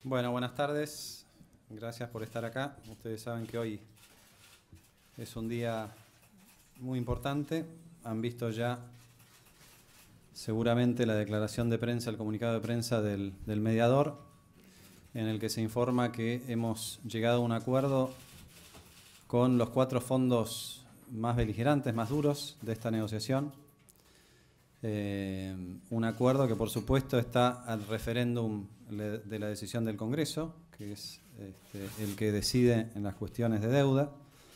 Bueno, buenas tardes. Gracias por estar acá. Ustedes saben que hoy es un día muy importante. Han visto ya seguramente la declaración de prensa, el comunicado de prensa del mediador, en el que se informa que hemos llegado a un acuerdo con los 4 fondos más beligerantes, más duros de esta negociación. Un acuerdo que por supuesto está al referéndum de la decisión del Congreso, que es el que decide en las cuestiones de deuda,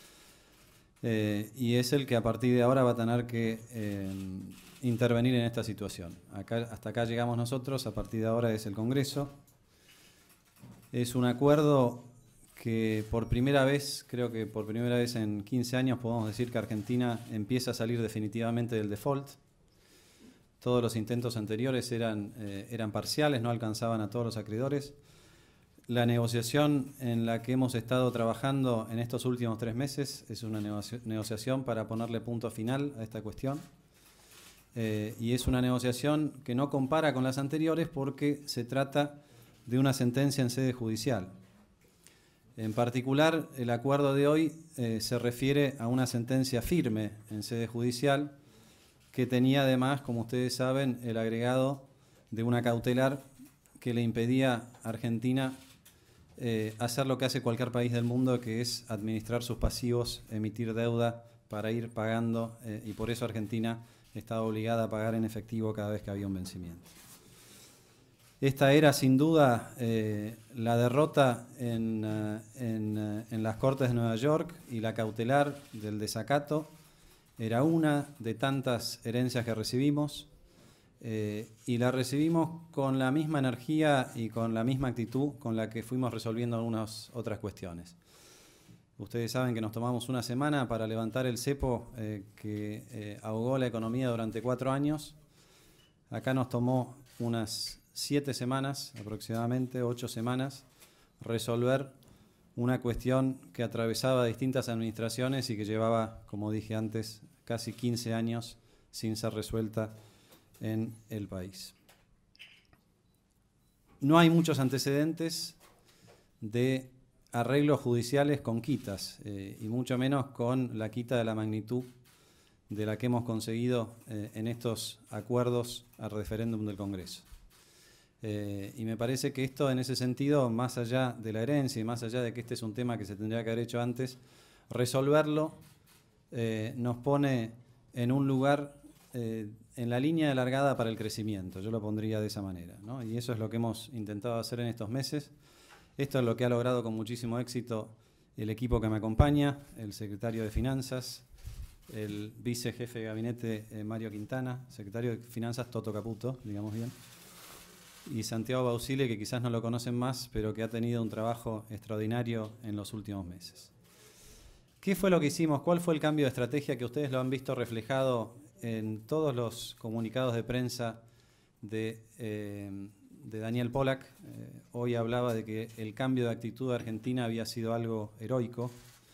y es el que a partir de ahora va a tener que intervenir en esta situación. Hasta acá llegamos nosotros, a partir de ahora es el Congreso. Es un acuerdo que por primera vez, creo que por primera vez en 15 años podemos decir que Argentina empieza a salir definitivamente del default. Todos los intentos anteriores eran parciales, no alcanzaban a todos los acreedores. La negociación en la que hemos estado trabajando en estos últimos 3 meses es una negociación para ponerle punto final a esta cuestión. Y es una negociación que no compara con las anteriores porque se trata de una sentencia en sede judicial. En particular, el acuerdo de hoy se refiere a una sentencia firme en sede judicial que tenía además, como ustedes saben, el agregado de una cautelar que le impedía a Argentina hacer lo que hace cualquier país del mundo, que es administrar sus pasivos, emitir deuda para ir pagando, y por eso Argentina estaba obligada a pagar en efectivo cada vez que había un vencimiento. Esta era sin duda la derrota en las Cortes de Nueva York, y la cautelar del desacato era una de tantas herencias que recibimos, y la recibimos con la misma energía y con la misma actitud con la que fuimos resolviendo algunas otras cuestiones. Ustedes saben que nos tomamos una semana para levantar el cepo que ahogó la economía durante 4 años. Acá nos tomó unas 7 semanas, aproximadamente 8 semanas, resolver una cuestión que atravesaba distintas administraciones y que llevaba, como dije antes, casi 15 años sin ser resuelta en el país. No hay muchos antecedentes de arreglos judiciales con quitas, y mucho menos con la quita de la magnitud de la que hemos conseguido en estos acuerdos al referéndum del Congreso. Y me parece que esto, en ese sentido, más allá de la herencia y más allá de que este es un tema que se tendría que haber hecho antes, resolverlo nos pone en un lugar en la línea de largada para el crecimiento. Yo lo pondría de esa manera, ¿no? Y eso es lo que hemos intentado hacer en estos meses. Esto es lo que ha logrado con muchísimo éxito el equipo que me acompaña, el secretario de Finanzas, el vicejefe de gabinete Mario Quintana, secretario de Finanzas Toto Caputo, digamos bien, y Santiago Bausile, que quizás no lo conocen más, pero que ha tenido un trabajo extraordinario en los últimos meses. ¿Qué fue lo que hicimos? ¿Cuál fue el cambio de estrategia que ustedes lo han visto reflejado en todos los comunicados de prensa de Daniel Pollack? Hoy hablaba de que el cambio de actitud de Argentina había sido algo heroico.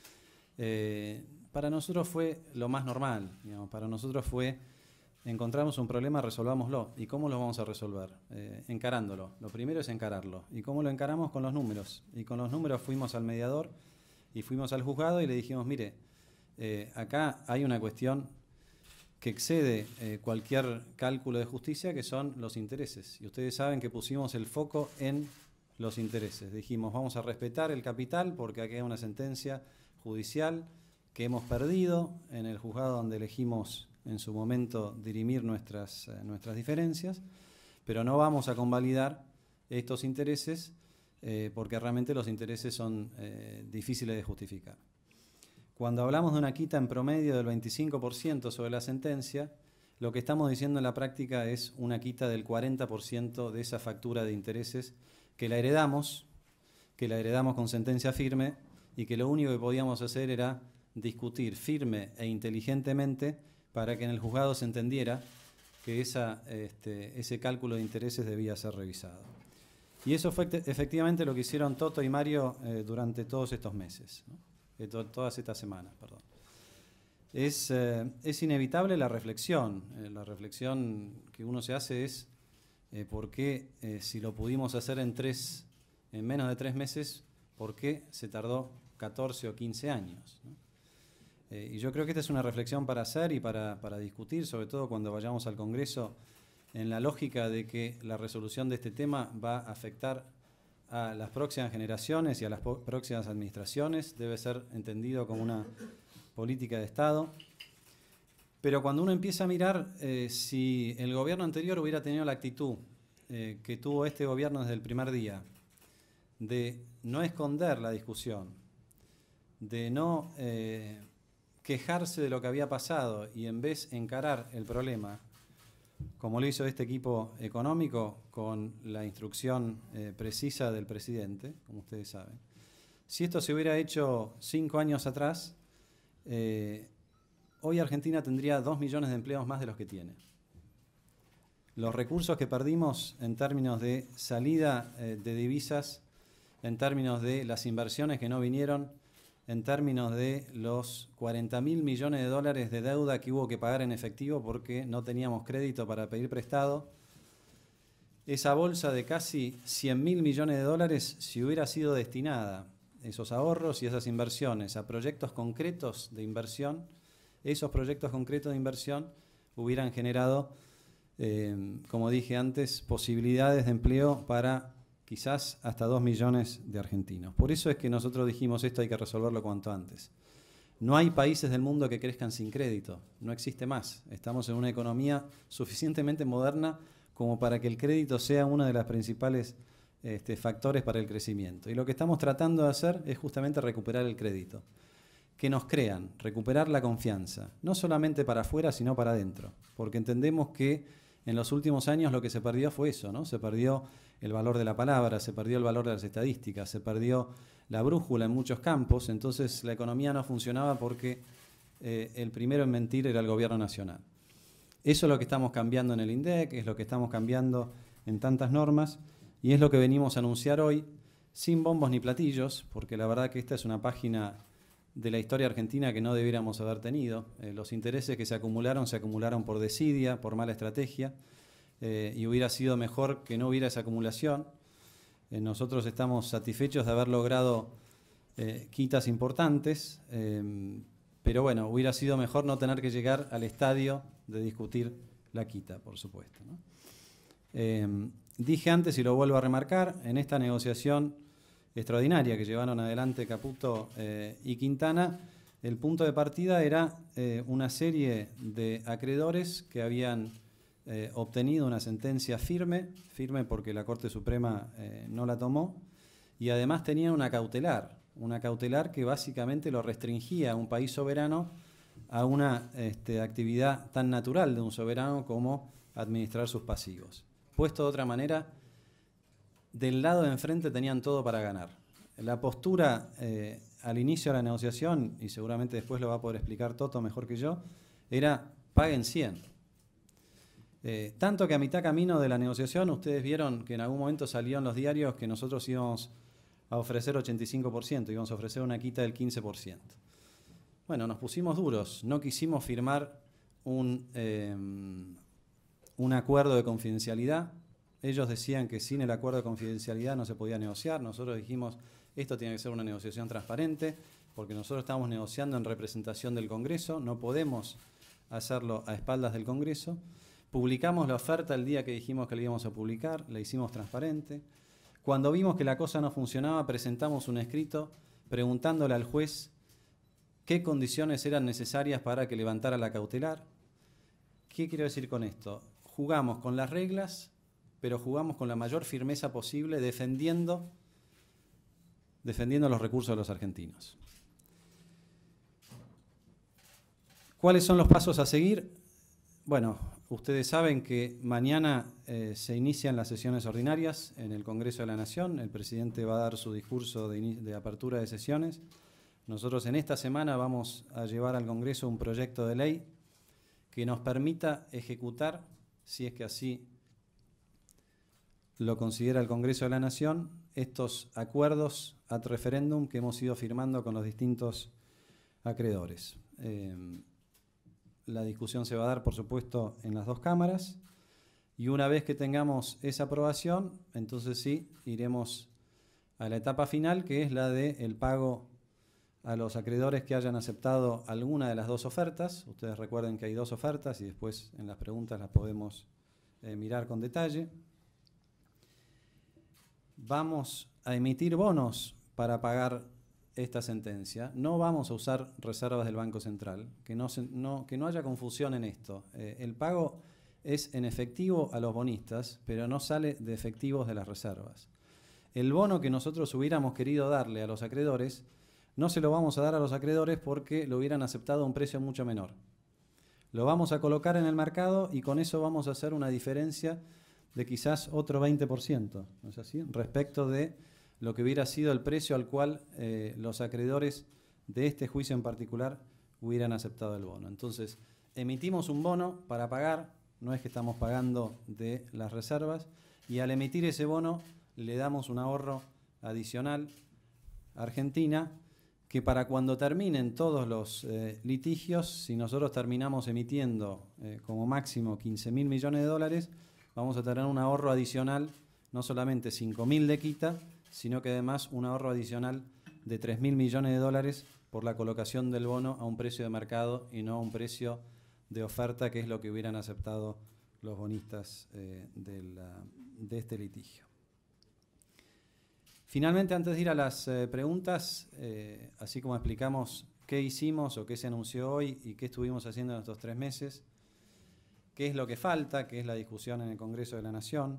Para nosotros fue lo más normal, digamos. Para nosotros fue: encontramos un problema, resolvámoslo. ¿Y cómo lo vamos a resolver? Encarándolo. Lo primero es encararlo. ¿Y cómo lo encaramos? Con los números. Y con los números fuimos al mediador y fuimos al juzgado y le dijimos: mire, acá hay una cuestión que excede cualquier cálculo de justicia, que son los intereses. Y ustedes saben que pusimos el foco en los intereses. Dijimos: vamos a respetar el capital porque aquí hay una sentencia judicial que hemos perdido en el juzgado donde elegimos en su momento dirimir nuestras diferencias, pero no vamos a convalidar estos intereses porque realmente los intereses son difíciles de justificar. Cuando hablamos de una quita en promedio del 25% sobre la sentencia, lo que estamos diciendo en la práctica es una quita del 40% de esa factura de intereses que la heredamos con sentencia firme, y que lo único que podíamos hacer era discutir firme e inteligentemente para que en el juzgado se entendiera que ese cálculo de intereses debía ser revisado. Y eso fue efectivamente lo que hicieron Toto y Mario durante todos estos meses, ¿no? Todas estas semanas, perdón. Es inevitable la reflexión que uno se hace es por qué, si lo pudimos hacer en 3 en menos de 3 meses, ¿por qué se tardó 14 o 15 años? ¿No? Y yo creo que esta es una reflexión para hacer y para discutir, sobre todo cuando vayamos al Congreso, en la lógica de que la resolución de este tema va a afectar a las próximas generaciones y a las próximas administraciones. Debe ser entendido como una política de Estado. Pero cuando uno empieza a mirar si el gobierno anterior hubiera tenido la actitud que tuvo este gobierno desde el primer día, de no esconder la discusión, de no quejarse de lo que había pasado y en vez encarar el problema, como lo hizo este equipo económico con la instrucción precisa del presidente, como ustedes saben. Si esto se hubiera hecho 5 años atrás, hoy Argentina tendría 2 millones de empleos más de los que tiene. Los recursos que perdimos en términos de salida de divisas, en términos de las inversiones que no vinieron, en términos de los 40.000 millones de dólares de deuda que hubo que pagar en efectivo porque no teníamos crédito para pedir prestado, esa bolsa de casi 100.000 millones de dólares, si hubiera sido destinada, esos ahorros y esas inversiones, a proyectos concretos de inversión, esos proyectos concretos de inversión hubieran generado, como dije antes, posibilidades de empleo para quizás hasta 2 millones de argentinos. Por eso es que nosotros dijimos esto hay que resolverlo cuanto antes. No hay países del mundo que crezcan sin crédito, no existe más. Estamos en una economía suficientemente moderna como para que el crédito sea uno de los principales factores para el crecimiento. Y lo que estamos tratando de hacer es justamente recuperar el crédito. Que nos crean, recuperar la confianza, no solamente para afuera, sino para adentro. Porque entendemos que en los últimos años lo que se perdió fue eso, ¿no? Se perdió el valor de la palabra, se perdió el valor de las estadísticas, se perdió la brújula en muchos campos, entonces la economía no funcionaba porque el primero en mentir era el gobierno nacional. Eso es lo que estamos cambiando en el INDEC, es lo que estamos cambiando en tantas normas y es lo que venimos a anunciar hoy, sin bombos ni platillos, porque la verdad que esta es una página de la historia argentina que no debiéramos haber tenido. Los intereses que se acumularon por desidia, por mala estrategia, y hubiera sido mejor que no hubiera esa acumulación. Nosotros estamos satisfechos de haber logrado quitas importantes, pero bueno, hubiera sido mejor no tener que llegar al estadio de discutir la quita, por supuesto, ¿no? Dije antes y lo vuelvo a remarcar, en esta negociación extraordinaria que llevaron adelante Caputo y Quintana, el punto de partida era una serie de acreedores que habían obtenido una sentencia firme porque la Corte Suprema no la tomó, y además tenían una cautelar que básicamente lo restringía a un país soberano a una actividad tan natural de un soberano como administrar sus pasivos. Puesto de otra manera, del lado de enfrente tenían todo para ganar. La postura al inicio de la negociación, y seguramente después lo va a poder explicar Toto mejor que yo, era paguen 100. Tanto que a mitad camino de la negociación ustedes vieron que en algún momento salió en los diarios que nosotros íbamos a ofrecer 85%, íbamos a ofrecer una quita del 15%. Bueno, nos pusimos duros, no quisimos firmar un acuerdo de confidencialidad. Ellos decían que sin el acuerdo de confidencialidad no se podía negociar. Nosotros dijimos, esto tiene que ser una negociación transparente, porque nosotros estamos negociando en representación del Congreso, no podemos hacerlo a espaldas del Congreso. Publicamos la oferta el día que dijimos que la íbamos a publicar, la hicimos transparente. Cuando vimos que la cosa no funcionaba, presentamos un escrito preguntándole al juez qué condiciones eran necesarias para que levantara la cautelar. ¿Qué quiero decir con esto? Jugamos con las reglas, pero jugamos con la mayor firmeza posible, defendiendo los recursos de los argentinos. ¿Cuáles son los pasos a seguir? Bueno, ustedes saben que mañana se inician las sesiones ordinarias en el Congreso de la Nación. El presidente va a dar su discurso de apertura de sesiones. Nosotros en esta semana vamos a llevar al Congreso un proyecto de ley que nos permita ejecutar, si es que así lo considera el Congreso de la Nación, estos acuerdos ad referéndum que hemos ido firmando con los distintos acreedores. La discusión se va a dar, por supuesto, en las dos cámaras, y una vez que tengamos esa aprobación, entonces sí, iremos a la etapa final, que es la del pago a los acreedores que hayan aceptado alguna de las dos ofertas. Ustedes recuerden que hay dos ofertas y después en las preguntas las podemos mirar con detalle. Vamos a emitir bonos para pagar esta sentencia. No vamos a usar reservas del Banco Central, que no haya confusión en esto. El pago es en efectivo a los bonistas, pero no sale de efectivos de las reservas. El bono que nosotros hubiéramos querido darle a los acreedores, no se lo vamos a dar a los acreedores porque lo hubieran aceptado a un precio mucho menor. Lo vamos a colocar en el mercado y con eso vamos a hacer una diferencia de quizás otro 20%, ¿no es así?, respecto de lo que hubiera sido el precio al cual los acreedores de este juicio en particular hubieran aceptado el bono. Entonces, emitimos un bono para pagar, no es que estamos pagando de las reservas, y al emitir ese bono le damos un ahorro adicional a Argentina, que para cuando terminen todos los litigios, si nosotros terminamos emitiendo como máximo 15.000 millones de dólares, vamos a tener un ahorro adicional, no solamente 5.000 de quita, sino que además un ahorro adicional de 3.000 millones de dólares por la colocación del bono a un precio de mercado y no a un precio de oferta, que es lo que hubieran aceptado los bonistas de este litigio. Finalmente, antes de ir a las preguntas, así como explicamos qué hicimos o qué se anunció hoy y qué estuvimos haciendo en estos 3 meses, qué es lo que falta, qué es la discusión en el Congreso de la Nación.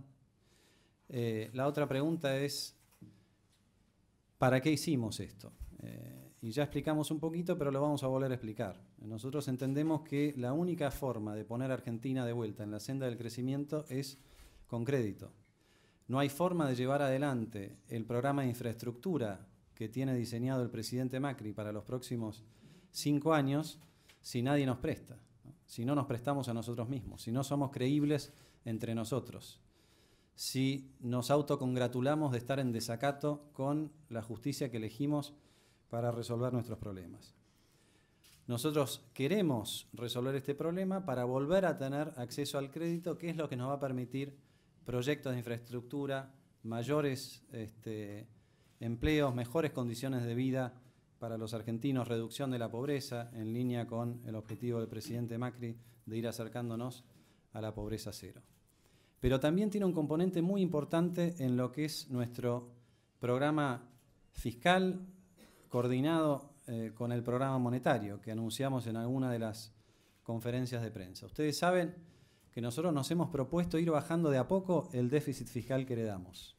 La otra pregunta es, ¿para qué hicimos esto? Y ya explicamos un poquito, pero lo vamos a volver a explicar. Nosotros entendemos que la única forma de poner a Argentina de vuelta en la senda del crecimiento es con crédito. No hay forma de llevar adelante el programa de infraestructura que tiene diseñado el presidente Macri para los próximos 5 años si nadie nos presta, ¿no? Si no nos prestamos a nosotros mismos, si no somos creíbles entre nosotros, si nos autocongratulamos de estar en desacato con la justicia que elegimos para resolver nuestros problemas. Nosotros queremos resolver este problema para volver a tener acceso al crédito, que es lo que nos va a permitir proyectos de infraestructura, mayores empleos, mejores condiciones de vida para los argentinos, reducción de la pobreza, en línea con el objetivo del presidente Macri de ir acercándonos a la pobreza cero. Pero también tiene un componente muy importante en lo que es nuestro programa fiscal coordinado con el programa monetario que anunciamos en alguna de las conferencias de prensa. Ustedes saben que nosotros nos hemos propuesto ir bajando de a poco el déficit fiscal que heredamos.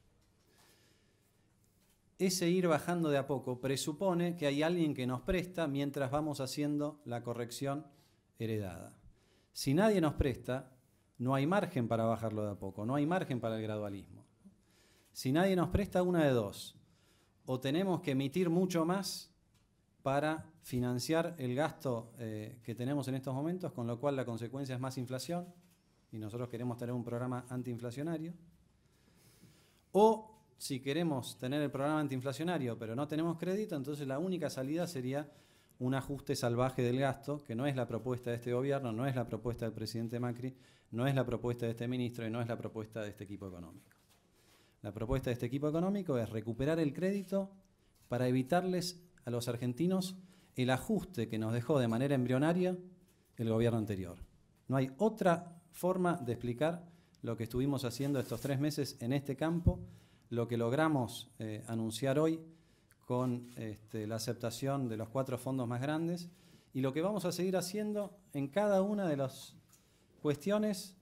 Ese ir bajando de a poco presupone que hay alguien que nos presta mientras vamos haciendo la corrección heredada. Si nadie nos presta, no hay margen para bajarlo de a poco, no hay margen para el gradualismo. Si nadie nos presta, una de dos: o tenemos que emitir mucho más para financiar el gasto que tenemos en estos momentos, con lo cual la consecuencia es más inflación, y nosotros queremos tener un programa antiinflacionario, o si queremos tener el programa antiinflacionario pero no tenemos crédito, entonces la única salida sería un ajuste salvaje del gasto, que no es la propuesta de este gobierno, no es la propuesta del presidente Macri, no es la propuesta de este ministro y no es la propuesta de este equipo económico. La propuesta de este equipo económico es recuperar el crédito para evitarles a los argentinos el ajuste que nos dejó de manera embrionaria el gobierno anterior. No hay otra forma de explicar lo que estuvimos haciendo estos 3 meses en este campo, lo que logramos anunciar hoy con la aceptación de los 4 fondos más grandes y lo que vamos a seguir haciendo en cada una de las cuestiones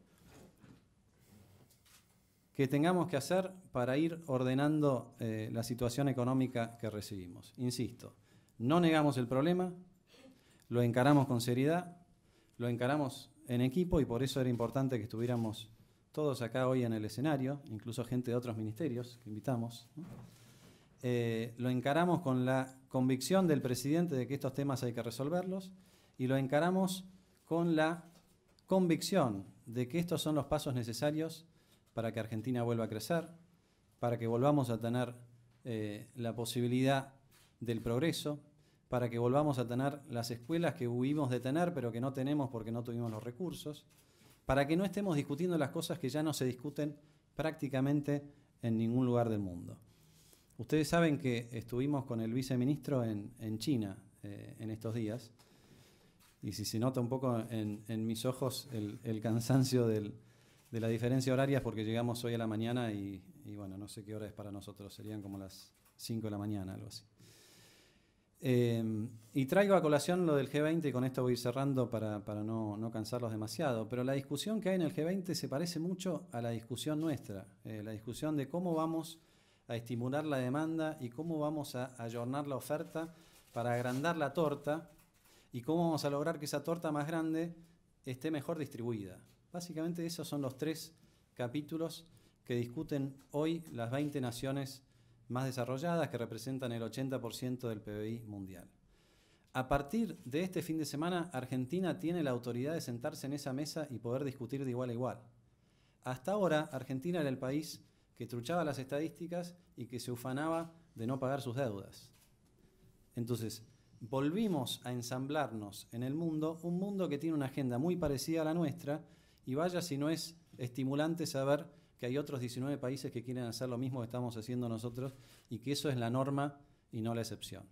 que tengamos que hacer para ir ordenando la situación económica que recibimos. Insisto, no negamos el problema, lo encaramos con seriedad, lo encaramos en equipo y por eso era importante que estuviéramos todos acá hoy en el escenario, incluso gente de otros ministerios que invitamos, ¿no? Lo encaramos con la convicción del presidente de que estos temas hay que resolverlos y lo encaramos con la convicción de que estos son los pasos necesarios para que Argentina vuelva a crecer, para que volvamos a tener la posibilidad del progreso, para que volvamos a tener las escuelas que huimos de tener pero que no tenemos porque no tuvimos los recursos, para que no estemos discutiendo las cosas que ya no se discuten prácticamente en ningún lugar del mundo. Ustedes saben que estuvimos con el viceministro en China en estos días, y si se nota un poco en mis ojos el cansancio de la diferencia horaria es porque llegamos hoy a la mañana y bueno, no sé qué hora es para nosotros, serían como las 5 de la mañana, algo así. Y traigo a colación lo del G20 y con esto voy a ir cerrando para no cansarlos demasiado, pero la discusión que hay en el G20 se parece mucho a la discusión nuestra, la discusión de cómo vamos a estimular la demanda y cómo vamos a ayornar la oferta para agrandar la torta y cómo vamos a lograr que esa torta más grande esté mejor distribuida. Básicamente esos son los 3 capítulos que discuten hoy las 20 naciones más desarrolladas, que representan el 80% del PBI mundial. A partir de este fin de semana, Argentina tiene la autoridad de sentarse en esa mesa y poder discutir de igual a igual. Hasta ahora, Argentina era el país que truchaba las estadísticas y que se ufanaba de no pagar sus deudas. Entonces, volvimos a ensamblarnos en el mundo, un mundo que tiene una agenda muy parecida a la nuestra, y vaya si no es estimulante saber que hay otros 19 países que quieren hacer lo mismo que estamos haciendo nosotros y que eso es la norma y no la excepción.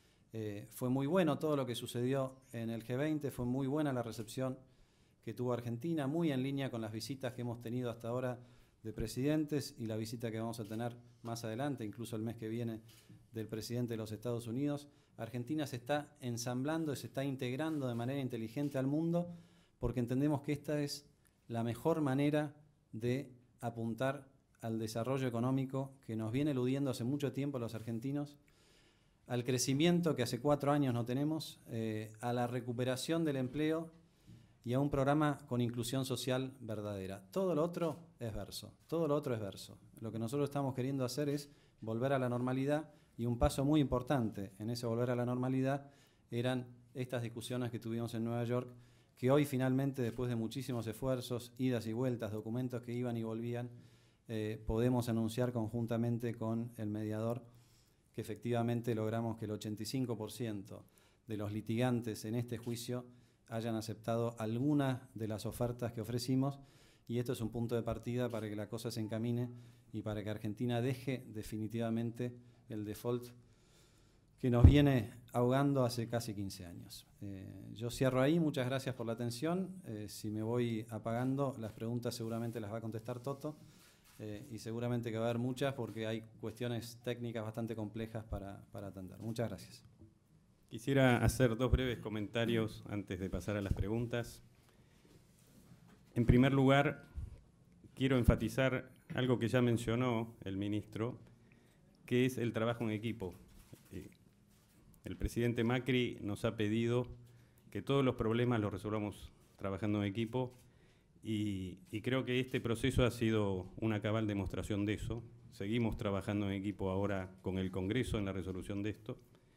Fue muy bueno todo lo que sucedió en el G20, fue muy buena la recepción que tuvo Argentina, muy en línea con las visitas que hemos tenido hasta ahora de presidentes y la visita que vamos a tener más adelante, incluso el mes que viene, del presidente de los Estados Unidos. Argentina se está ensamblando, se está integrando de manera inteligente al mundo porque entendemos que esta es la mejor manera de apuntar al desarrollo económico que nos viene eludiendo hace mucho tiempo a los argentinos, al crecimiento que hace 4 años no tenemos, a la recuperación del empleo y a un programa con inclusión social verdadera. Todo lo otro es verso, todo lo otro es verso. Lo que nosotros estamos queriendo hacer es volver a la normalidad y un paso muy importante en ese volver a la normalidad eran estas discusiones que tuvimos en Nueva York, que hoy finalmente, después de muchísimos esfuerzos, idas y vueltas, documentos que iban y volvían, podemos anunciar conjuntamente con el mediador que efectivamente logramos que el 85% de los litigantes en este juicio hayan aceptado alguna de las ofertas que ofrecimos, y esto es un punto de partida para que la cosa se encamine y para que Argentina deje definitivamente el default que nos viene ahogando hace casi 15 años. Yo cierro ahí, muchas gracias por la atención. Si me voy apagando, las preguntas seguramente las va a contestar Toto, y seguramente que va a haber muchas porque hay cuestiones técnicas bastante complejas para atender. Muchas gracias. Quisiera hacer 2 breves comentarios antes de pasar a las preguntas. En primer lugar, quiero enfatizar algo que ya mencionó el ministro, que es el trabajo en equipo. El presidente Macri nos ha pedido que todos los problemas los resolvamos trabajando en equipo y creo que este proceso ha sido una cabal demostración de eso. Seguimos trabajando en equipo ahora con el Congreso en la resolución de esto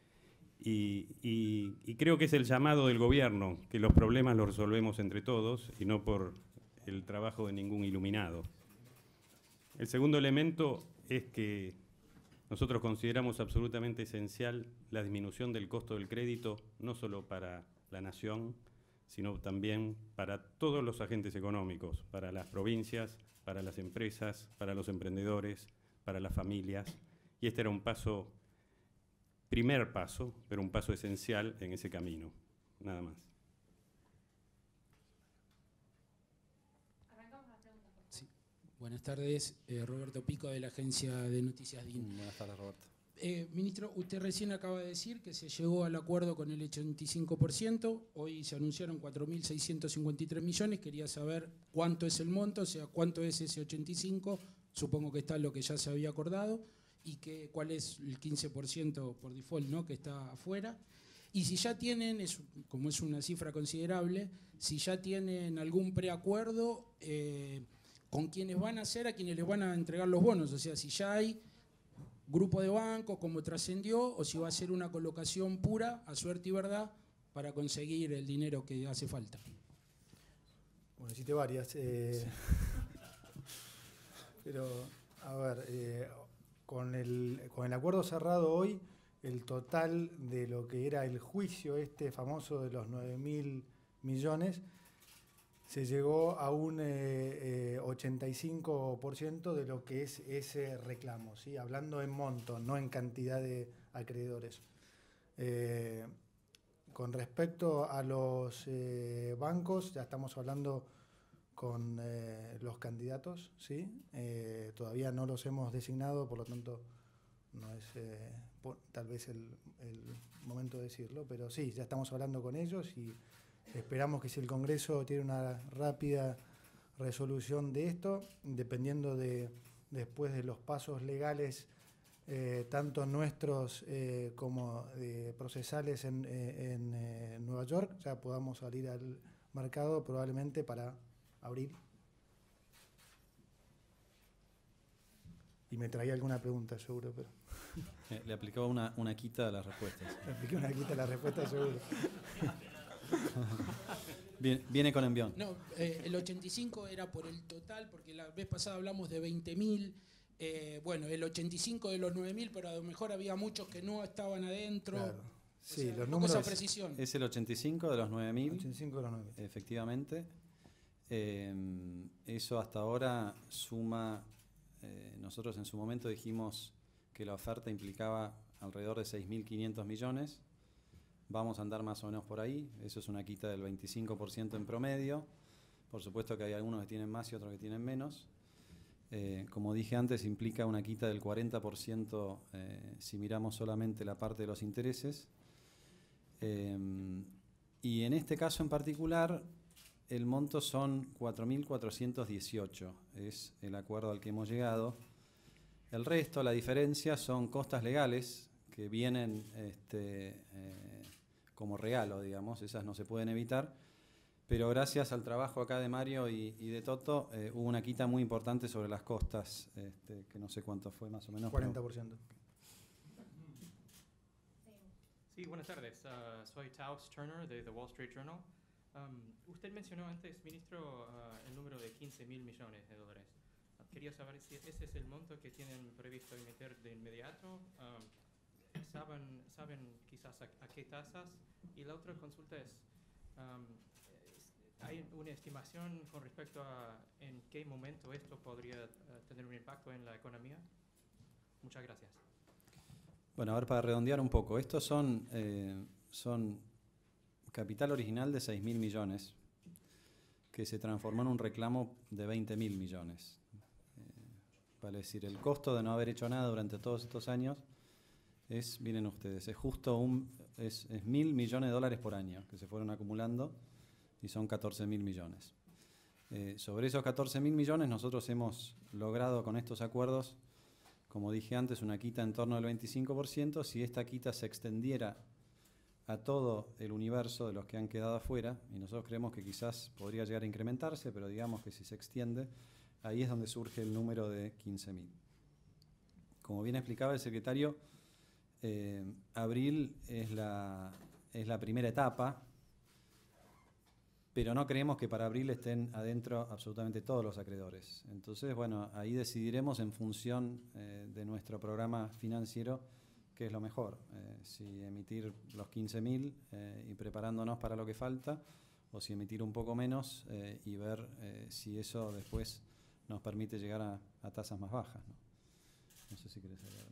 y creo que es el llamado del gobierno, que los problemas los resolvemos entre todos y no por el trabajo de ningún iluminado. El segundo elemento es que nosotros consideramos absolutamente esencial la disminución del costo del crédito, no solo para la nación, sino también para todos los agentes económicos, para las provincias, para las empresas, para los emprendedores, para las familias. Y este era un paso, primer paso, pero un paso esencial en ese camino. Nada más. Sí. Buenas tardes, Roberto Pico de la agencia de noticias DIN. Buenas tardes, Roberto. Ministro, usted recién acaba de decir que se llegó al acuerdo con el 85%, hoy se anunciaron 4.653 millones, quería saber cuánto es el monto, o sea, cuánto es ese 85%, supongo que está lo que ya se había acordado, y cuál es el 15% por default, ¿no?, que está afuera. Y si ya tienen, como es una cifra considerable, si ya tienen algún preacuerdo con quienes van a ser, a quienes les van a entregar los bonos, o sea, si ya hay grupo de bancos, como trascendió, o si va a ser una colocación pura, a suerte y verdad, para conseguir el dinero que hace falta. Bueno, hiciste varias. Pero, a ver, con el acuerdo cerrado hoy, el total de lo que era el juicio este famoso de los 9.000 millones se llegó a un 85% de lo que es ese reclamo, ¿sí? Hablando en monto, no en cantidad de acreedores. Con respecto a los bancos, ya estamos hablando con los candidatos, ¿sí? Todavía no los hemos designado, por lo tanto no es tal vez el momento de decirlo, pero sí, ya estamos hablando con ellos y esperamos que si el Congreso tiene una rápida resolución de esto, dependiendo después de los pasos legales, tanto nuestros como procesales en Nueva York, ya podamos salir al mercado probablemente para abril. Y me traía alguna pregunta, seguro, pero... Le aplicó una quita a las respuestas. Le apliqué una quita a la respuesta, seguro. Viene con envión. No, el 85 era por el total, porque la vez pasada hablamos de 20.000. Bueno, el 85 de los 9.000, pero a lo mejor había muchos que no estaban adentro. Claro. Sí, O sea, los un poco números... esa precisión. Es el 85 de los 9.000. 85 de los 9.000. Efectivamente. Eso hasta ahora suma... nosotros en su momento dijimos que la oferta implicaba alrededor de 6.500 millones. Vamos a andar más o menos por ahí. Eso es una quita del 25% en promedio. Por supuesto que hay algunos que tienen más y otros que tienen menos. Como dije antes, implica una quita del 40% si miramos solamente la parte de los intereses. Y en este caso en particular, el monto son 4.418, es el acuerdo al que hemos llegado. El resto, la diferencia, son costas legales que vienen como regalo, digamos, esas no se pueden evitar. Pero gracias al trabajo acá de Mario y de Toto, hubo una quita muy importante sobre las costas, que no sé cuánto fue más o menos. 40%. Sí, buenas tardes. Soy Taos Turner de The Wall Street Journal. Usted mencionó antes, ministro, el número de 15.000 millones de dólares. Quería saber si ese es el monto que tienen previsto emitir de inmediato. ¿Saben quizás a qué tasas? Y la otra consulta es, ¿hay una estimación con respecto a en qué momento esto podría tener un impacto en la economía? Muchas gracias. Bueno, a ver, para redondear un poco, estos son capital original de 6.000 millones, que se transformó en un reclamo de 20.000 millones. Vale decir, el costo de no haber hecho nada durante todos estos años es, miren ustedes, es justo es 1.000 millones de dólares por año que se fueron acumulando y son 14.000 millones. Sobre esos 14.000 millones nosotros hemos logrado con estos acuerdos, como dije antes, una quita en torno al 25%. Si esta quita se extendiera a todo el universo de los que han quedado afuera, y nosotros creemos que quizás podría llegar a incrementarse, pero digamos que si se extiende, ahí es donde surge el número de 15.000. Como bien explicaba el secretario, abril es la primera etapa, pero no creemos que para abril estén adentro absolutamente todos los acreedores. Entonces, bueno, ahí decidiremos en función de nuestro programa financiero qué es lo mejor, si emitir los 15.000 y preparándonos para lo que falta, o si emitir un poco menos y ver si eso después nos permite llegar a tasas más bajas, ¿no? No sé si querés agregar.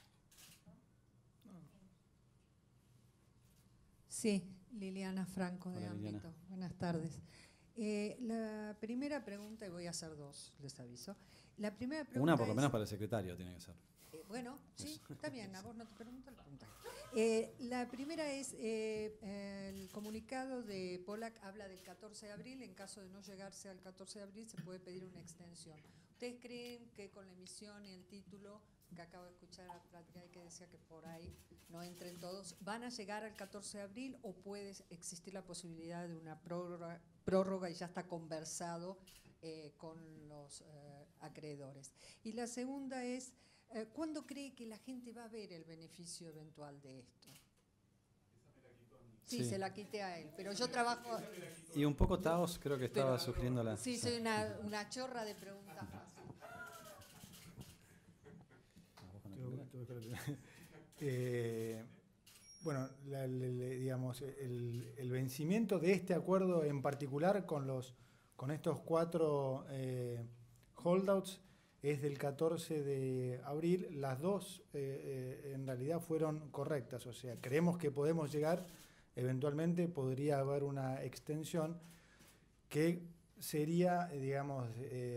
Sí, Liliana Franco de Hola, Liliana. Ámbito. Buenas tardes. La primera pregunta, y voy a hacer dos, les aviso. La primera pregunta Una por lo es, menos para el secretario tiene que ser. bueno, sí, está bien, a vos no te pregunto, la pregunta. La primera es, el comunicado de Pollack habla del 14 de abril, en caso de no llegarse al 14 de abril se puede pedir una extensión. ¿Ustedes creen que con la emisión y el título, que acabo de escuchar a Platica que decía que por ahí no entren todos, van a llegar al 14 de abril o puede existir la posibilidad de una prórroga y ya está conversado con los acreedores? Y la segunda es, ¿cuándo cree que la gente va a ver el beneficio eventual de esto? Sí, Sí. se la quité a él, pero yo trabajo... Y un poco Taos creo que estaba pero- sugiriendo la... Sí, soy una chorra de preguntas fáciles. Bueno, digamos, el vencimiento de este acuerdo en particular con los con estos 4 holdouts es del 14 de abril. Las dos en realidad fueron correctas, o sea, creemos que podemos llegar, eventualmente podría haber una extensión que sería, digamos,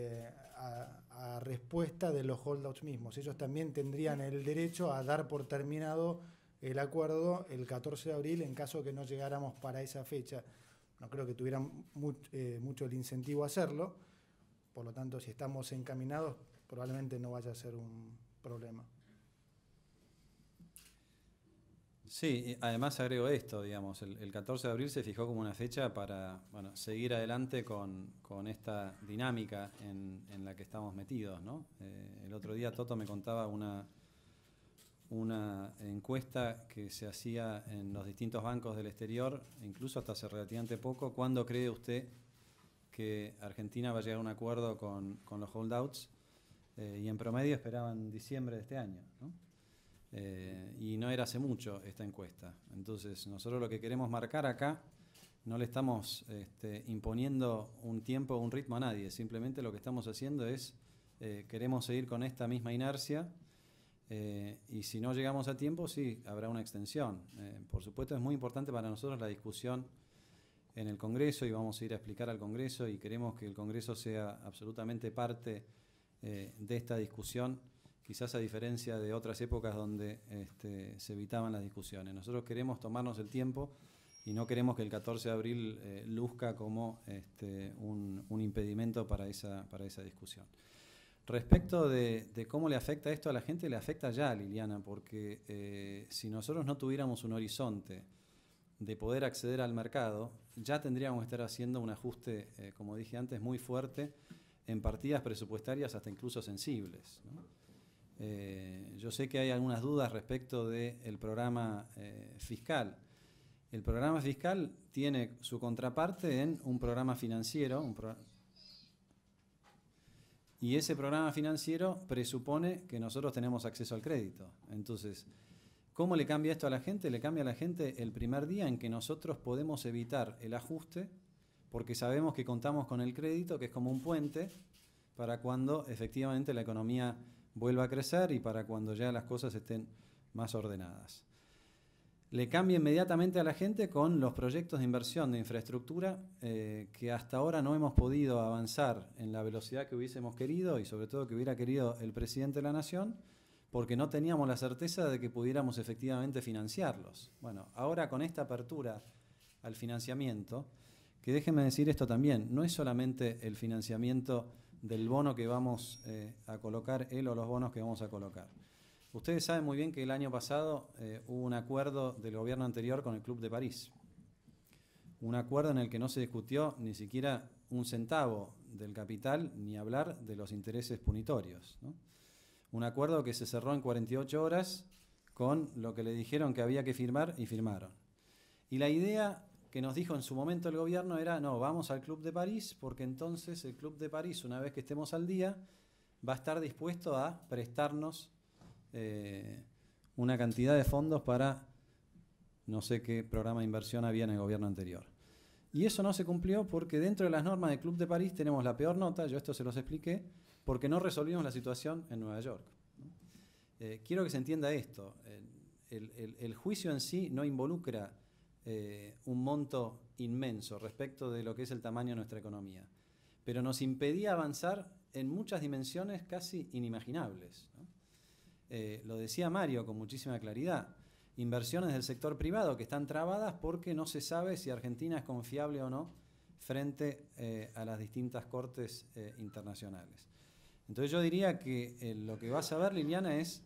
a respuesta de los holdouts mismos. Ellos también tendrían el derecho a dar por terminado el acuerdo el 14 de abril en caso que no llegáramos para esa fecha. No creo que tuvieran mucho el incentivo a hacerlo, por lo tanto, si estamos encaminados, probablemente no vaya a ser un problema. Sí, además agrego esto, digamos, el 14 de abril se fijó como una fecha para seguir adelante con esta dinámica en la que estamos metidos, ¿no? El otro día Toto me contaba una encuesta que se hacía en los distintos bancos del exterior, incluso hasta hace relativamente poco. ¿Cuándo cree usted que Argentina va a llegar a un acuerdo con los holdouts? Y en promedio esperaban diciembre de este año, ¿no? Y no era hace mucho esta encuesta. Entonces nosotros lo que queremos marcar acá, no le estamos imponiendo un tiempo o un ritmo a nadie, simplemente lo que estamos haciendo es queremos seguir con esta misma inercia, y si no llegamos a tiempo sí habrá una extensión. Por supuesto es muy importante para nosotros la discusión en el Congreso, y vamos a ir a explicar al Congreso, y queremos que el Congreso sea absolutamente parte de esta discusión, quizás a diferencia de otras épocas donde se evitaban las discusiones. Nosotros queremos tomarnos el tiempo y no queremos que el 14 de abril luzca como un impedimento para esa discusión. Respecto de cómo le afecta esto a la gente, le afecta ya, Liliana, porque si nosotros no tuviéramos un horizonte de poder acceder al mercado, ya tendríamos que estar haciendo un ajuste, como dije antes, muy fuerte en partidas presupuestarias hasta incluso sensibles, ¿no? Yo sé que hay algunas dudas respecto del programa fiscal. El programa fiscal tiene su contraparte en un programa financiero, y ese programa financiero presupone que nosotros tenemos acceso al crédito. Entonces, ¿cómo le cambia esto a la gente? Le cambia a la gente el primer día en que nosotros podemos evitar el ajuste, porque sabemos que contamos con el crédito, que es como un puente para cuando efectivamente la economía vuelva a crecer y para cuando ya las cosas estén más ordenadas. Le cambia inmediatamente a la gente con los proyectos de inversión de infraestructura que hasta ahora no hemos podido avanzar en la velocidad que hubiésemos querido, y sobre todo que hubiera querido el presidente de la Nación, porque no teníamos la certeza de que pudiéramos efectivamente financiarlos. Bueno, ahora con esta apertura al financiamiento, que déjenme decir esto también, no es solamente el financiamiento del bono que vamos a colocar él o los bonos que vamos a colocar. Ustedes saben muy bien que el año pasado hubo un acuerdo del gobierno anterior con el Club de París. Un acuerdo en el que no se discutió ni siquiera un centavo del capital, ni hablar de los intereses punitorios, ¿no? Un acuerdo que se cerró en 48 horas con lo que le dijeron que había que firmar, y firmaron. Y la idea que nos dijo en su momento el gobierno era: no, vamos al Club de París, porque entonces el Club de París, una vez que estemos al día, va a estar dispuesto a prestarnos una cantidad de fondos para no sé qué programa de inversión había en el gobierno anterior. Y eso no se cumplió porque dentro de las normas del Club de París tenemos la peor nota, yo esto se los expliqué, porque no resolvimos la situación en Nueva York, ¿no? Quiero que se entienda esto, el juicio en sí no involucra un monto inmenso respecto de lo que es el tamaño de nuestra economía, pero nos impedía avanzar en muchas dimensiones casi inimaginables, ¿no? Lo decía Mario con muchísima claridad, inversiones del sector privado que están trabadas porque no se sabe si Argentina es confiable o no frente a las distintas cortes internacionales. Entonces yo diría que lo que vas a ver, Liliana, es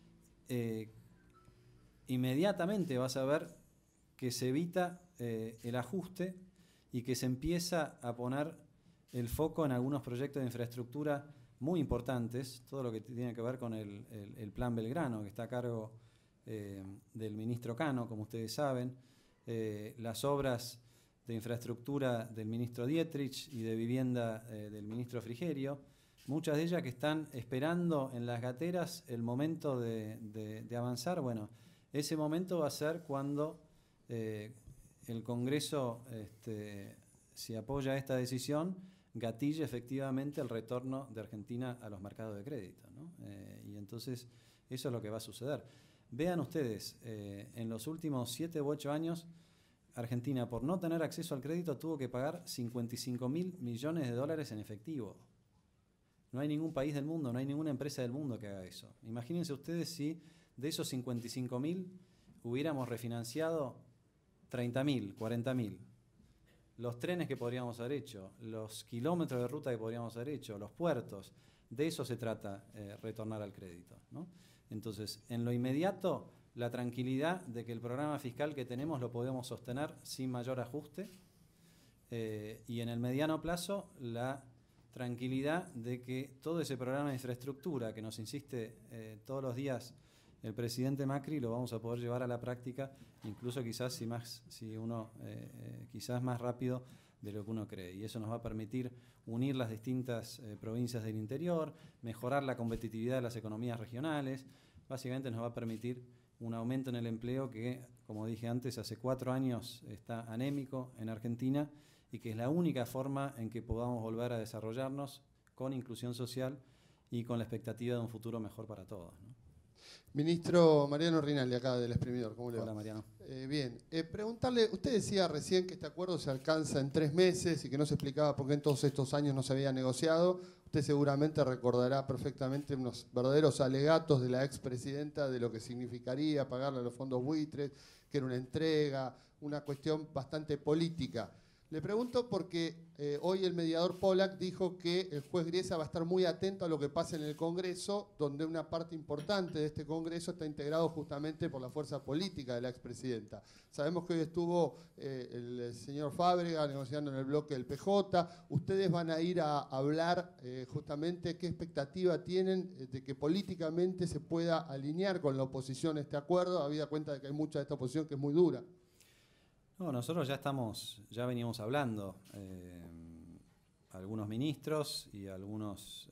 inmediatamente vas a ver que se evita el ajuste y que se empieza a poner el foco en algunos proyectos de infraestructura muy importantes, todo lo que tiene que ver con el Plan Belgrano, que está a cargo del ministro Cano, como ustedes saben, las obras de infraestructura del ministro Dietrich y de vivienda del ministro Frigerio, muchas de ellas que están esperando en las gateras el momento de avanzar. Bueno, ese momento va a ser cuando el Congreso, si apoya esta decisión, gatille efectivamente el retorno de Argentina a los mercados de crédito, ¿no? Y entonces eso es lo que va a suceder. Vean ustedes, en los últimos 7 u 8 años, Argentina, por no tener acceso al crédito, tuvo que pagar 55.000 millones de dólares en efectivo. No hay ningún país del mundo, no hay ninguna empresa del mundo que haga eso. Imagínense ustedes si de esos 55.000 hubiéramos refinanciado 30.000, 40.000. Los trenes que podríamos haber hecho, los kilómetros de ruta que podríamos haber hecho, los puertos, de eso se trata retornar al crédito, ¿no? Entonces, en lo inmediato, la tranquilidad de que el programa fiscal que tenemos lo podemos sostener sin mayor ajuste, y en el mediano plazo, la tranquilidad de que todo ese programa de infraestructura que nos insiste todos los días el presidente Macri lo vamos a poder llevar a la práctica, incluso quizás quizás más rápido de lo que uno cree. Y eso nos va a permitir unir las distintas provincias del interior, mejorar la competitividad de las economías regionales. Básicamente nos va a permitir un aumento en el empleo que, como dije antes, hace 4 años está anémico en Argentina y que es la única forma en que podamos volver a desarrollarnos con inclusión social y con la expectativa de un futuro mejor para todos, ¿no? Ministro Mariano Rinaldi, acá del Exprimidor, ¿cómo le va? Hola, Mariano. Bien, preguntarle, usted decía recién que este acuerdo se alcanza en 3 meses y que no se explicaba por qué en todos estos años no se había negociado. Usted seguramente recordará perfectamente unos verdaderos alegatos de la expresidenta de lo que significaría pagarle a los fondos buitres, que era una entrega, una cuestión bastante política. Le pregunto porque hoy el mediador Pollack dijo que el juez Griesa va a estar muy atento a lo que pasa en el Congreso, donde una parte importante de este Congreso está integrado justamente por la fuerza política de la expresidenta. Sabemos que hoy estuvo el señor Fábrega negociando en el bloque del PJ. Ustedes van a ir a hablar justamente qué expectativa tienen de que políticamente se pueda alinear con la oposición este acuerdo, habida cuenta de que hay mucha de esta oposición que es muy dura. No, nosotros ya veníamos hablando, algunos ministros y algunos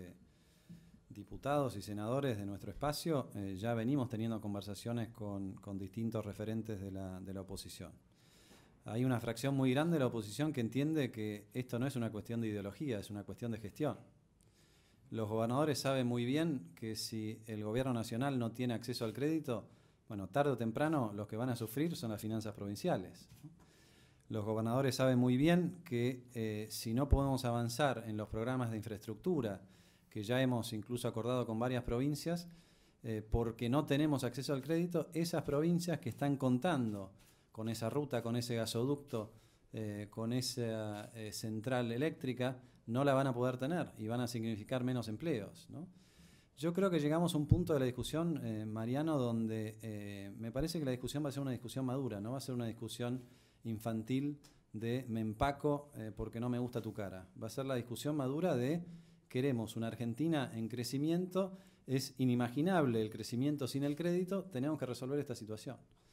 diputados y senadores de nuestro espacio, ya venimos teniendo conversaciones con distintos referentes de la oposición. Hay una fracción muy grande de la oposición que entiende que esto no es una cuestión de ideología, es una cuestión de gestión. Los gobernadores saben muy bien que si el gobierno nacional no tiene acceso al crédito, bueno, tarde o temprano los que van a sufrir son las finanzas provinciales. Los gobernadores saben muy bien que si no podemos avanzar en los programas de infraestructura, que ya hemos incluso acordado con varias provincias, porque no tenemos acceso al crédito, esas provincias que están contando con esa ruta, con ese gasoducto, con esa central eléctrica, no la van a poder tener y van a significar menos empleos, ¿no? Yo creo que llegamos a un punto de la discusión, Mariano, donde me parece que la discusión va a ser una discusión madura, no va a ser una discusión infantil de me empaco porque no me gusta tu cara. Va a ser la discusión madura de queremos una Argentina en crecimiento, es inimaginable el crecimiento sin el crédito, tenemos que resolver esta situación.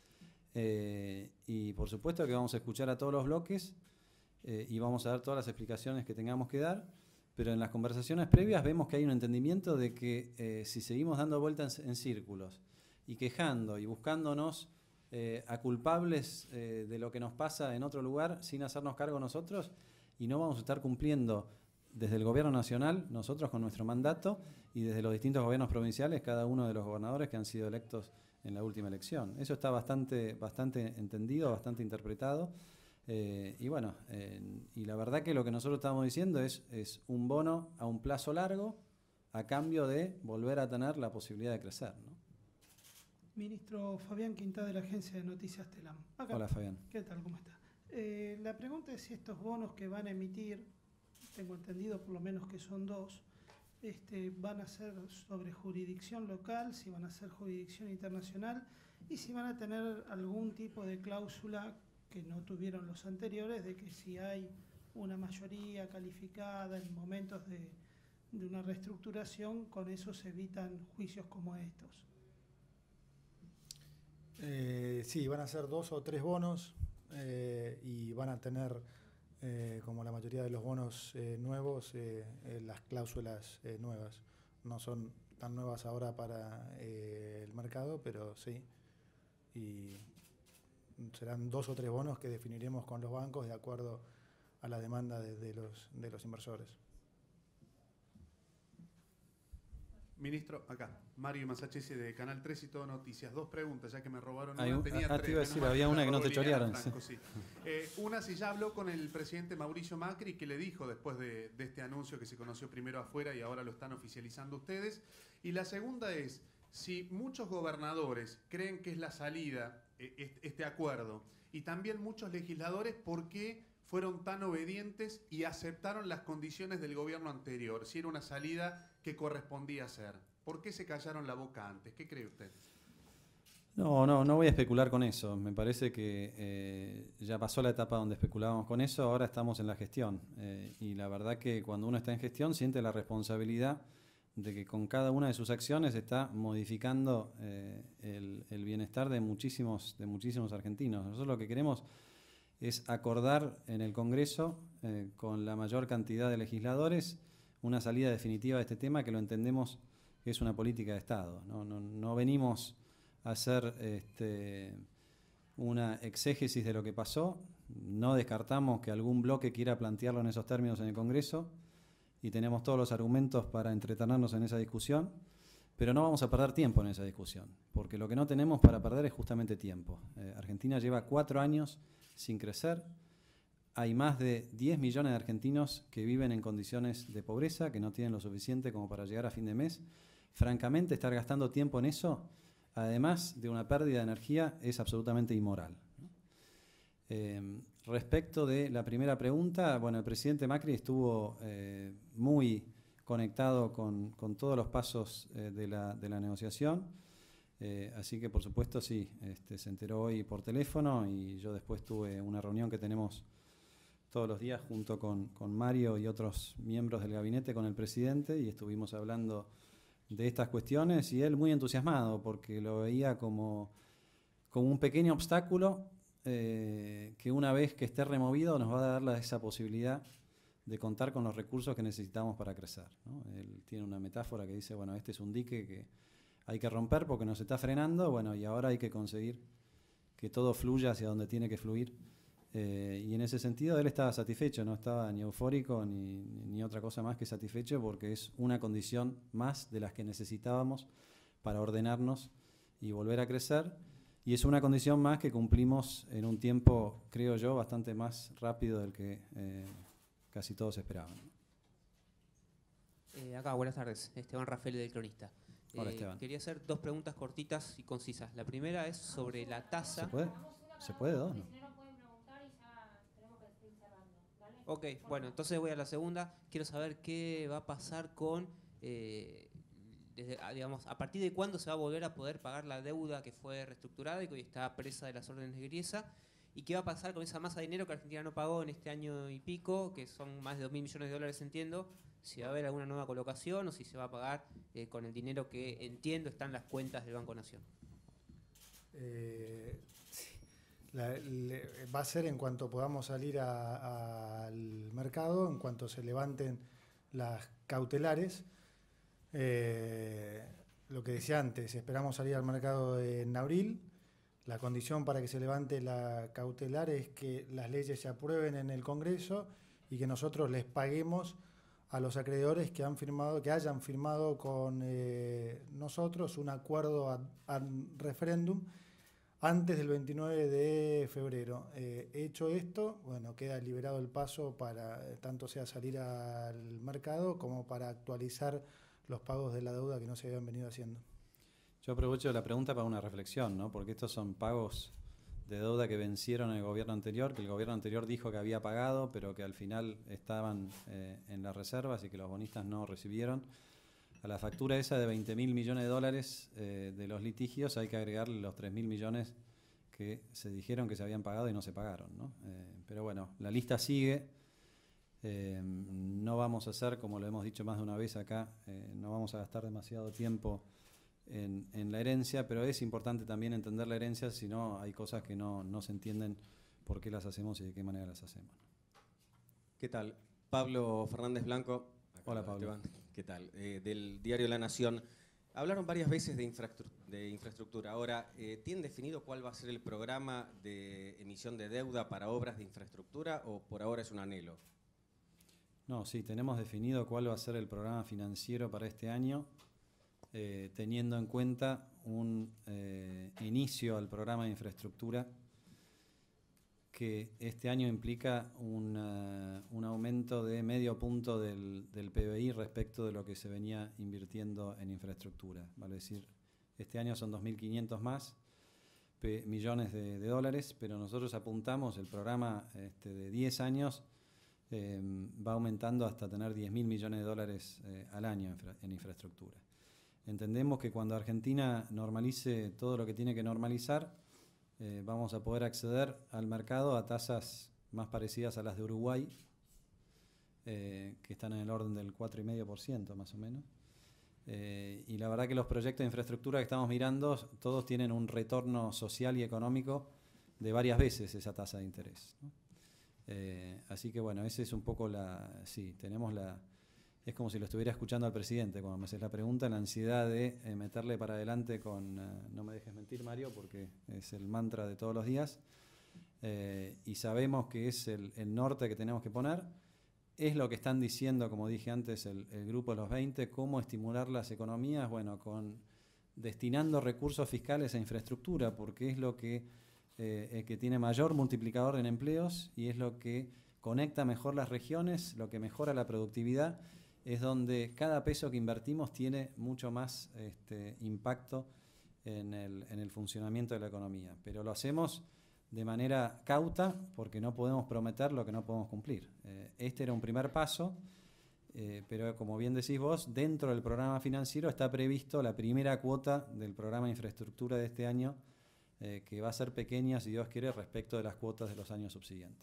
Y por supuesto que vamos a escuchar a todos los bloques y vamos a dar todas las explicaciones que tengamos que dar. Pero en las conversaciones previas vemos que hay un entendimiento de que si seguimos dando vueltas en círculos y quejando y buscándonos a culpables de lo que nos pasa en otro lugar sin hacernos cargo nosotros, y no vamos a estar cumpliendo desde el gobierno nacional, nosotros con nuestro mandato, y desde los distintos gobiernos provinciales, cada uno de los gobernadores que han sido electos en la última elección. Eso está bastante entendido, bastante interpretado. Y bueno, y la verdad que lo que nosotros estamos diciendo es un bono a un plazo largo a cambio de volver a tener la posibilidad de crecer, ¿no? Ministro Fabián Quintá, de la agencia de noticias Telam. Acá. Hola, Fabián. ¿Qué tal? ¿Cómo está? La pregunta es si estos bonos que van a emitir, tengo entendido por lo menos que son 2, van a ser sobre jurisdicción local, si van a ser jurisdicción internacional y si van a tener algún tipo de cláusula que no tuvieron los anteriores, de que si hay una mayoría calificada en momentos de una reestructuración, con eso se evitan juicios como estos. Sí, van a ser 2 o 3 bonos y van a tener, como la mayoría de los bonos nuevos, las cláusulas nuevas. No son tan nuevas ahora para el mercado, pero sí. Y serán 2 o 3 bonos que definiremos con los bancos de acuerdo a la demanda de los inversores. Ministro, acá, Mario Masachesi de Canal 3 y Todo Noticias. 2 preguntas, ya que me robaron Hay una. un- Tenía te 3. iba a decir, había una que no te chorearon. Franco, sí. Una, si ya habló con el presidente Mauricio Macri, que le dijo después de este anuncio que se conoció primero afuera y ahora lo están oficializando ustedes. Y la segunda es, si muchos gobernadores creen que es la salida este acuerdo, y también muchos legisladores, ¿por qué fueron tan obedientes y aceptaron las condiciones del gobierno anterior? Si era una salida que correspondía hacer. ¿Por qué se callaron la boca antes? ¿Qué cree usted? No voy a especular con eso. Me parece que ya pasó la etapa donde especulábamos con eso, ahora estamos en la gestión. Y la verdad que cuando uno está en gestión siente la responsabilidad de que con cada una de sus acciones está modificando el bienestar de muchísimos argentinos. Nosotros lo que queremos es acordar en el Congreso con la mayor cantidad de legisladores una salida definitiva de este tema, que lo entendemos que es una política de Estado. No venimos a hacer una exégesis de lo que pasó, no descartamos que algún bloque quiera plantearlo en esos términos en el Congreso y tenemos todos los argumentos para entretenernos en esa discusión, pero no vamos a perder tiempo en esa discusión, porque lo que no tenemos para perder es justamente tiempo. Argentina lleva 4 años sin crecer. Hay más de 10 millones de argentinos que viven en condiciones de pobreza, que no tienen lo suficiente como para llegar a fin de mes. Francamente, estar gastando tiempo en eso, además de una pérdida de energía, es absolutamente inmoral. Respecto de la primera pregunta, bueno, el presidente Macri estuvo muy conectado con todos los pasos de la negociación. Así que, por supuesto, sí, se enteró hoy por teléfono y yo después tuve una reunión que tenemos todos los días junto con Mario y otros miembros del gabinete con el presidente y estuvimos hablando de estas cuestiones y él muy entusiasmado porque lo veía como un pequeño obstáculo que una vez que esté removido nos va a dar esa posibilidad de contar con los recursos que necesitamos para crecer, ¿no? Él tiene una metáfora que dice, bueno, este es un dique que hay que romper porque nos está frenando, bueno, y ahora hay que conseguir que todo fluya hacia donde tiene que fluir. Y en ese sentido él estaba satisfecho, no estaba ni eufórico ni otra cosa más que satisfecho porque es una condición más de las que necesitábamos para ordenarnos y volver a crecer. Y es una condición más que cumplimos en un tiempo, creo yo, bastante más rápido del que casi todos esperaban. Acá, buenas tardes. Esteban Rafael del Cronista. Hola, Esteban. Quería hacer 2 preguntas cortitas y concisas. La primera es sobre la tasa. ¿Se puede? ¿Se puede 2? ¿No? Ok, bueno, entonces voy a la segunda. Quiero saber qué va a pasar con, digamos, a partir de cuándo se va a volver a poder pagar la deuda que fue reestructurada y que hoy está presa de las órdenes de Griesa. ¿Y qué va a pasar con esa masa de dinero que Argentina no pagó en este año y pico, que son más de 2.000 millones de dólares, entiendo? Si va a haber alguna nueva colocación o si se va a pagar con el dinero que, entiendo, está en las cuentas del Banco Nación. Va a ser en cuanto podamos salir al mercado, en cuanto se levanten las cautelares. Lo que decía antes, esperamos salir al mercado en abril. La condición para que se levante la cautelar es que las leyes se aprueben en el Congreso y que nosotros les paguemos a los acreedores que hayan firmado con nosotros un acuerdo ad referéndum antes del 29 de febrero. Hecho esto, bueno, queda liberado el paso para tanto sea salir al mercado como para actualizar los pagos de la deuda que no se habían venido haciendo. Yo aprovecho la pregunta para una reflexión, ¿no? Porque estos son pagos de deuda que vencieron en el gobierno anterior, que el gobierno anterior dijo que había pagado, pero que al final estaban en las reservas y que los bonistas no recibieron. A la factura esa de 20.000 millones de dólares de los litigios hay que agregarle los 3.000 millones que se dijeron que se habían pagado y no se pagaron, ¿no? Pero bueno, la lista sigue. No vamos a hacer, como lo hemos dicho más de una vez acá, no vamos a gastar demasiado tiempo en la herencia, pero es importante también entender la herencia, si no hay cosas que no se entienden por qué las hacemos y de qué manera las hacemos. ¿Qué tal? Pablo Fernández Blanco. Hola, Pablo. Esteban. ¿Qué tal? Del diario La Nación. Hablaron varias veces de infraestructura. Ahora, ¿tienen definido cuál va a ser el programa de emisión de deuda para obras de infraestructura o por ahora es un anhelo? No, sí, tenemos definido cuál va a ser el programa financiero para este año, teniendo en cuenta un inicio al programa de infraestructura que este año implica un aumento de medio punto del PBI respecto de lo que se venía invirtiendo en infraestructura. Vale decir, este año son 2.500 más millones de dólares, pero nosotros apuntamos el programa de 10 años, va aumentando hasta tener 10.000 millones de dólares al año en infraestructura. Entendemos que cuando Argentina normalice todo lo que tiene que normalizar, vamos a poder acceder al mercado a tasas más parecidas a las de Uruguay, que están en el orden del 4,5% más o menos. Y la verdad que los proyectos de infraestructura que estamos mirando, todos tienen un retorno social y económico de varias veces esa tasa de interés, ¿no? Así que bueno, ese es un poco es como si lo estuviera escuchando al presidente cuando me haces la pregunta, la ansiedad de meterle para adelante con, no me dejes mentir Mario, porque es el mantra de todos los días, y sabemos que es el norte que tenemos que poner, es lo que están diciendo, como dije antes, el grupo de los 20, cómo estimular las economías, bueno, destinando recursos fiscales a infraestructura, porque es lo que tiene mayor multiplicador en empleos y es lo que conecta mejor las regiones, lo que mejora la productividad, es donde cada peso que invertimos tiene mucho más impacto en el funcionamiento de la economía. Pero lo hacemos de manera cauta porque no podemos prometer lo que no podemos cumplir. Este era un primer paso, pero como bien decís vos, dentro del programa financiero está previsto la primera cuota del programa de infraestructura de este año, que va a ser pequeña, si Dios quiere, respecto de las cuotas de los años subsiguientes.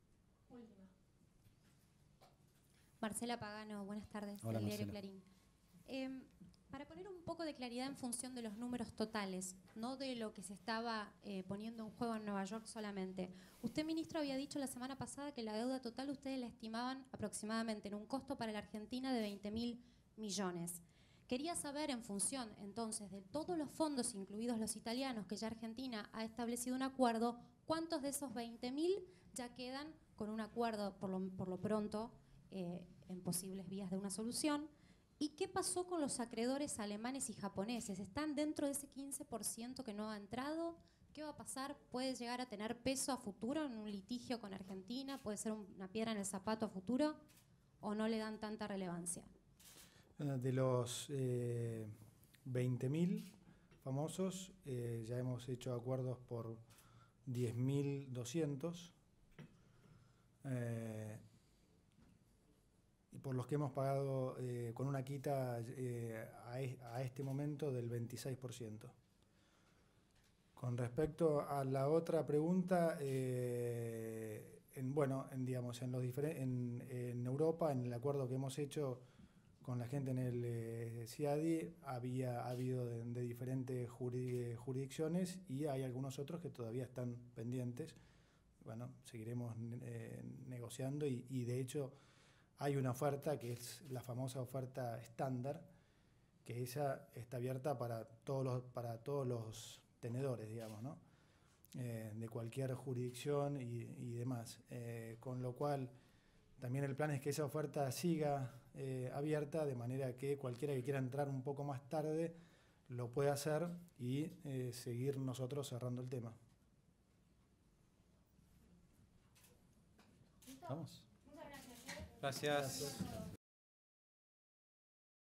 Marcela Pagano, buenas tardes, Hola, del diario Marcela. Clarín. Para poner un poco de claridad en función de los números totales, no de lo que se estaba poniendo en juego en Nueva York solamente. Usted, ministro, había dicho la semana pasada que la deuda total ustedes la estimaban aproximadamente en un costo para la Argentina de 20.000 millones. Quería saber, en función entonces de todos los fondos, incluidos los italianos, que ya Argentina ha establecido un acuerdo, ¿cuántos de esos 20.000 ya quedan con un acuerdo por lo pronto en posibles vías de una solución? ¿Y qué pasó con los acreedores alemanes y japoneses? ¿Están dentro de ese 15% que no ha entrado? ¿Qué va a pasar? ¿Puede llegar a tener peso a futuro en un litigio con Argentina? ¿Puede ser una piedra en el zapato a futuro? ¿O no le dan tanta relevancia? De los 20.000 famosos, ya hemos hecho acuerdos por 10.200. Y por los que hemos pagado con una quita a este momento del 26%. Con respecto a la otra pregunta, en Europa, en el acuerdo que hemos hecho con la gente en el CIADI, ha habido de diferentes jurisdicciones y hay algunos otros que todavía están pendientes. Bueno, seguiremos negociando y de hecho hay una oferta que es la famosa oferta estándar, que esa está abierta para todos los tenedores, digamos, ¿no? De cualquier jurisdicción y demás. Con lo cual, también el plan es que esa oferta siga abierta, de manera que cualquiera que quiera entrar un poco más tarde lo puede hacer y seguir nosotros cerrando el tema. ¿Vamos? Gracias.